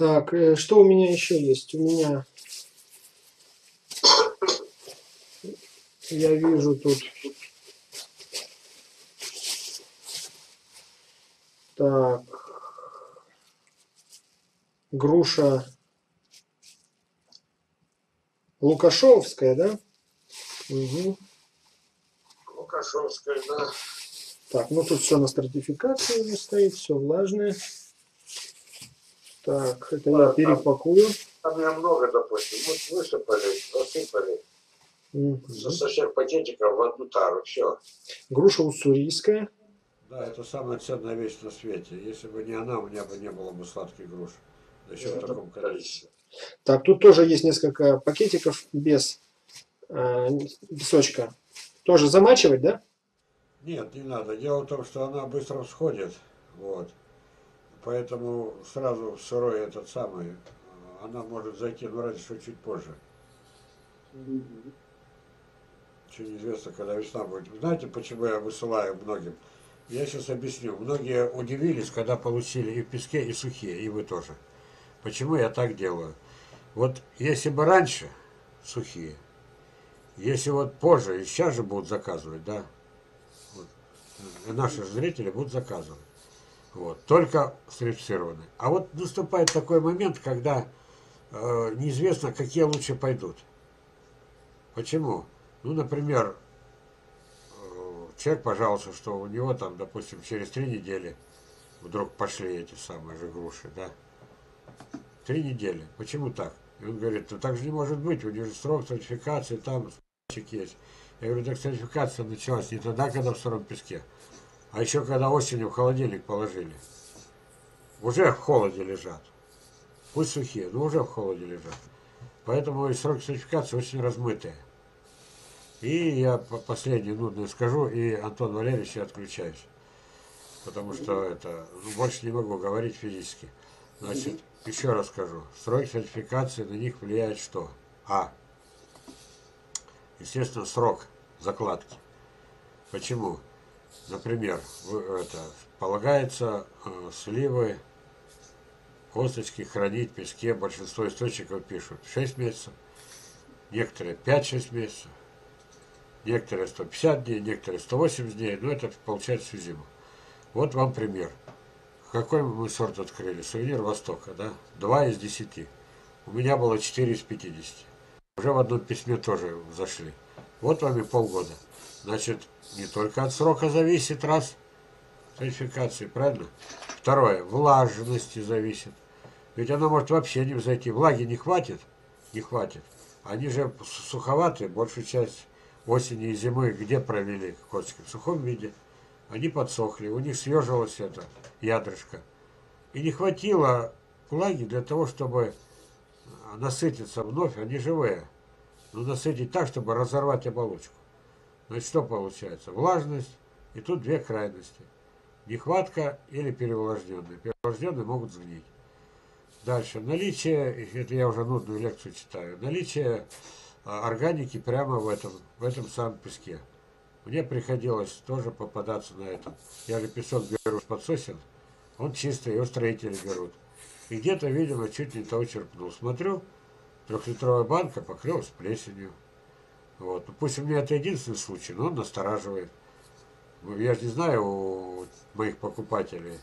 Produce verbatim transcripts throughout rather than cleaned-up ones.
Так, э, что у меня еще есть? У меня, я вижу тут, так, груша Лукашовская, да? Угу. Лукашовская, да. Так, ну тут все на стратификации уже стоит, все влажное. Так, это я перепакую. Там меня много, допустим, вот высыпали, засыпали. Угу. Со всех пакетиков в одну тару, все. Груша уссурийская. Да, это самая ценная вещь на свете. Если бы не она, у меня бы не было бы сладких груш. Да еще в таком количестве. Так, тут тоже есть несколько пакетиков без э, песочка. Тоже замачивать, да? Нет, не надо. Дело в том, что она быстро всходит. Вот. Поэтому сразу в сырой этот самый, она может зайти, ну разве что чуть позже. Еще неизвестно, когда весна будет. Знаете, почему я высылаю многим? Я сейчас объясню. Многие удивились, когда получили и в песке, и сухие, и вы тоже. Почему я так делаю? Вот если бы раньше сухие, если вот позже, и сейчас же будут заказывать, да, вот, и наши зрители будут заказывать. Вот, только сертифицированные. А вот наступает такой момент, когда э, неизвестно, какие лучше пойдут. Почему? Ну, например, э, человек пожаловался, что у него там, допустим, через три недели вдруг пошли эти самые же груши, да? Три недели. Почему так? И он говорит, ну так же не может быть, у них же срок сертификации, там есть. Я говорю, так сертификация началась не тогда, когда в сыром песке, а еще когда осенью в холодильник положили. Уже в холоде лежат. Пусть сухие, но уже в холоде лежат. Поэтому и срок сертификации очень размытые. И я последнее нудное скажу, и Антон Валерьевич, я отключаюсь. Потому что это, ну, больше не могу говорить физически. Значит, еще раз скажу. Срок сертификации, на них влияет что? А. Естественно, срок закладки. Почему? Например, это, полагается э, сливы, косточки хранить в песке. Большинство источников пишут шесть месяцев, некоторые пять-шесть месяцев, некоторые сто пятьдесят дней, некоторые сто восемьдесят дней. Но это получается всю зиму. Вот вам пример. Какой мы сорт открыли? Сувенир Востока, да? Два из десяти. У меня было четыре из пятидесяти. Уже в одном письме тоже зашли. Вот вам и полгода. Значит, не только от срока зависит, раз, сертификации, правильно? Второе, влажности зависит. Ведь оно может вообще не взойти. Влаги не хватит? Не хватит. Они же суховатые, большую часть осени и зимы где провели косточки? В сухом виде. Они подсохли, у них съежилось это ядрышко. И не хватило влаги для того, чтобы насытиться вновь, они живые. Но насытить так, чтобы разорвать оболочку. Значит, что получается? Влажность, и тут две крайности. Нехватка или переувлажненные. Переувлажненные могут сгнить. Дальше. Наличие, это я уже нудную лекцию читаю, наличие органики прямо в этом, в этом самом песке. Мне приходилось тоже попадаться на этом. Я же песок беру под сосен, он чистый, его строители берут. И где-то, видимо, чуть не того черпнул. Смотрю, трехлитровая банка покрылась плесенью. Вот. Пусть у меня это единственный случай, но он настораживает. Я же не знаю у моих покупателей,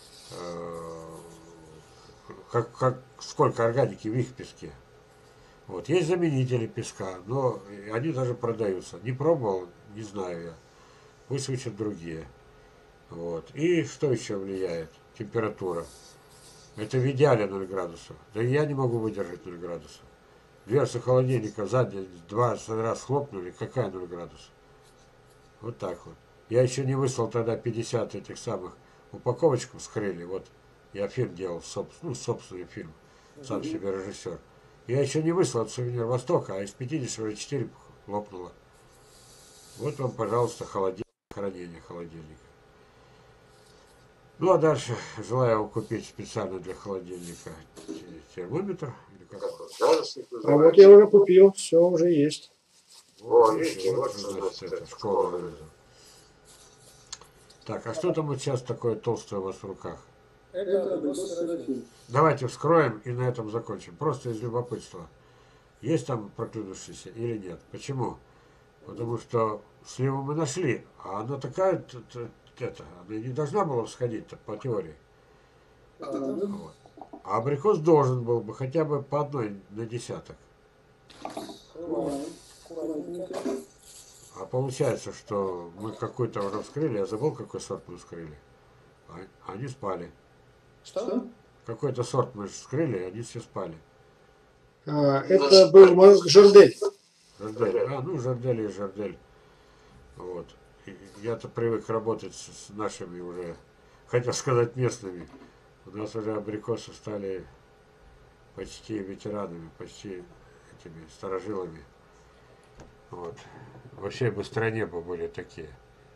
как, как, сколько органики в их песке. Вот. Есть заменители песка, но они даже продаются. Не пробовал, не знаю я. Пусть учат другие. Вот. И что еще влияет? Температура. Это в идеале ноль градусов. Да и я не могу выдержать ноль градусов. Дверцы холодильника за день два раз хлопнули. Какая ноль градусов? Вот так вот. Я еще не выслал тогда пятьдесят этих самых упаковочку вскрыли. Вот я фильм делал, ну, собственный фильм. Сам себе режиссер. Я еще не выслал от Сувенир Востока, а из пятидесяти уже четыре лопнуло. Вот вам, пожалуйста, холодильник, хранение холодильника. Ну а дальше желаю вам купить специально для холодильника термометр. Или как? А вот я уже купил, все уже есть. Вот, видите, вот что значит это, школа. Так, а что там вот сейчас такое толстое у вас в руках? Это абрикос Серафим. Давайте вскроем и на этом закончим. Просто из любопытства. Есть там проклюнувшийся или нет? Почему? Потому что сливу мы нашли, а она такая, т- т- это, она не должна была всходить по теории. А, да? Вот. А абрикос должен был бы хотя бы по одной на десяток. Открываем. Аккуратненько. А получается, что мы какой-то уже вскрыли, я забыл, какой сорт мы вскрыли. А они спали. Что? Какой-то сорт мы вскрыли, и они все спали. А, это был мо- Жардель. Жардель. А, ну жардель и жардель. Вот. И я-то привык работать с, с нашими уже, хотел сказать местными. У нас уже абрикосы стали почти ветеранами, почти этими старожилами. Вот. Во всей бы стране бы были такие.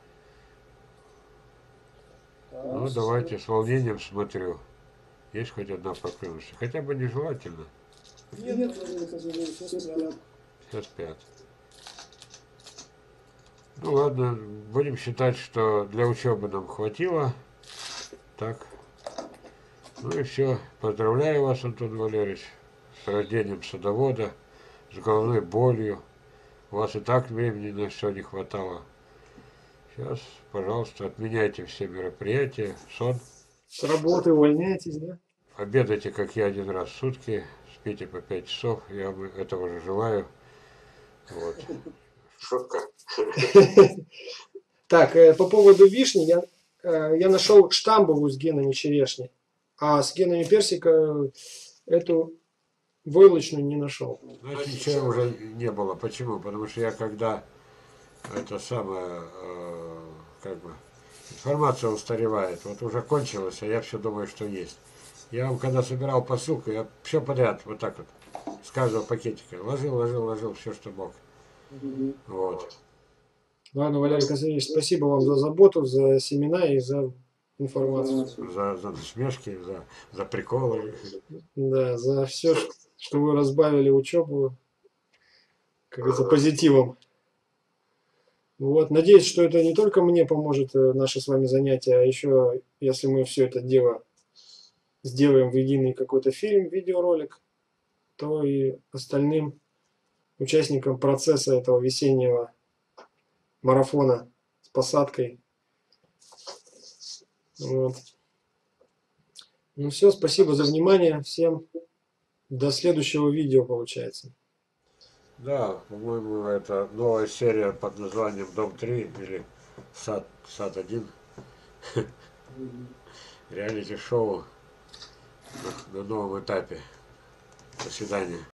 Ну, давайте, с волнением смотрю. Есть хоть одна проклюнувшая. Хотя бы нежелательно. Нет, все спят. Все спят. Ну ладно, будем считать, что для учебы нам хватило. Так. Ну и все. Поздравляю вас, Антон Валерьевич, с рождением садовода, с головной болью. У вас и так времени на все не хватало. Сейчас, пожалуйста, отменяйте все мероприятия, сон. С работы увольняетесь, да? Обедайте, как я, один раз в сутки. Спите по пять часов. Я вам этого же желаю. Вот. Шутка. Так, э, по поводу вишни, я, э, я нашел штамбовую с генами черешни, а с генами персика э, эту войлочную не нашел. Значит, ничего уже не было. Почему? Потому что я когда это самое, э, как бы, информация устаревает. Вот уже кончилась, а я все думаю, что есть. Я вам когда собирал посылку, я все подряд, вот так вот, с каждого пакетика, ложил, ложил, ложил все, что мог. Вот. Ладно, Валерий Казимирович, спасибо вам за заботу, за семена и за информацию. За, за насмешки, за, за приколы. Да, за все, что вы разбавили учебу, как говорится, позитивом. Вот, надеюсь, что это не только мне поможет э, наши с вами занятия, а еще, если мы все это дело сделаем в единый какой-то фильм, видеоролик, то и остальным участникам процесса этого весеннего марафона с посадкой. Вот. Ну все, спасибо за внимание. Всем до следующего видео, получается. Да, по-моему, это новая серия под названием Дом три или Сад, Сад один. Реалити-шоу на, на новом этапе. До свидания.